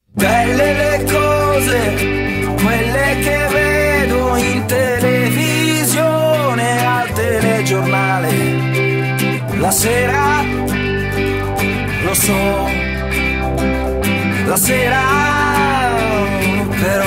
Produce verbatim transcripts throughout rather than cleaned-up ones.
Belle le cose, quelle che vedo in televisione, al telegiornale, la sera, lo so, la sera però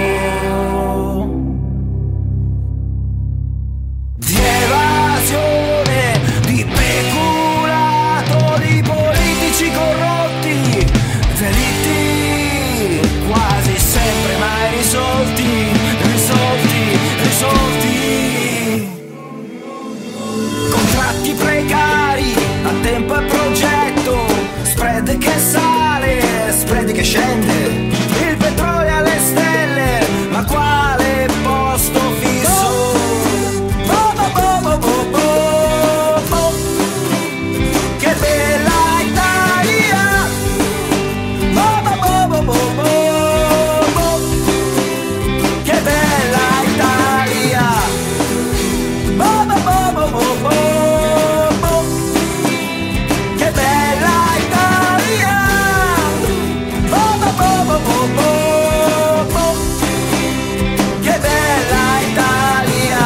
di evasione, di peculato, di politici corrotti, delitti quasi sempre mai risolti, risolti, risolti, contratti precari a tempo e progetto, spread che sale, spread che scende, il petrolio alle stelle, ma quale posto fisso? Bo, bo, bo, bo, bo, bo, bo. Che bella Italia! Bo, bo, bo, bo, bo, bo, bo. Che bella Italia! Bo, bo, bo, bo, bo, bo, bo. Che bella Italia! Bo, bo, bo, bo, bo, bo, bo. Che bella Italia!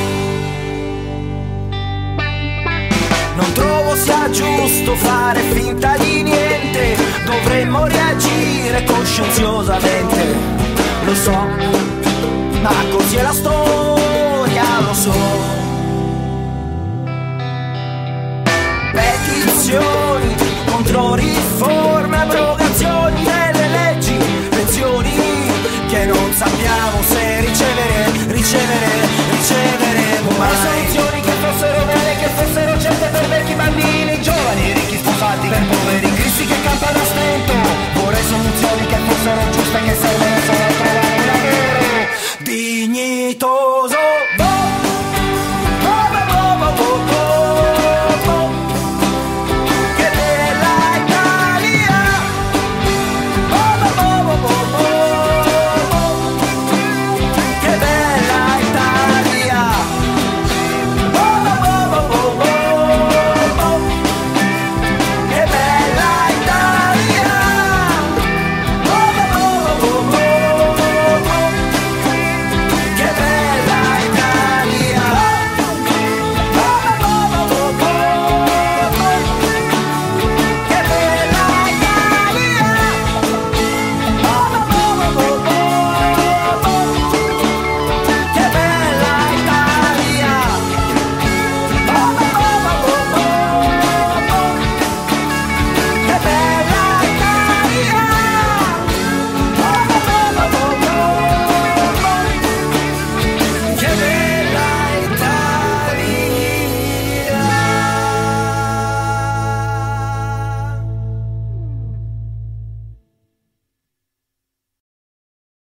Non trovo sia giusto fare finta di niente, dovremmo reagire coscienziosamente, lo so, ma così è la storia, lo so. Petizioni contro riforme, abrogazioni delle leggi, pensioni che non sappiamo se ricevere, ricevere, riceveremo mai. Soluzioni che fossero vere, che fossero certe per vecchi bambini, giovani, ricchi sposati, per poveri, cristi che campano a stento. Vorrei soluzioni che fossero giuste, che serve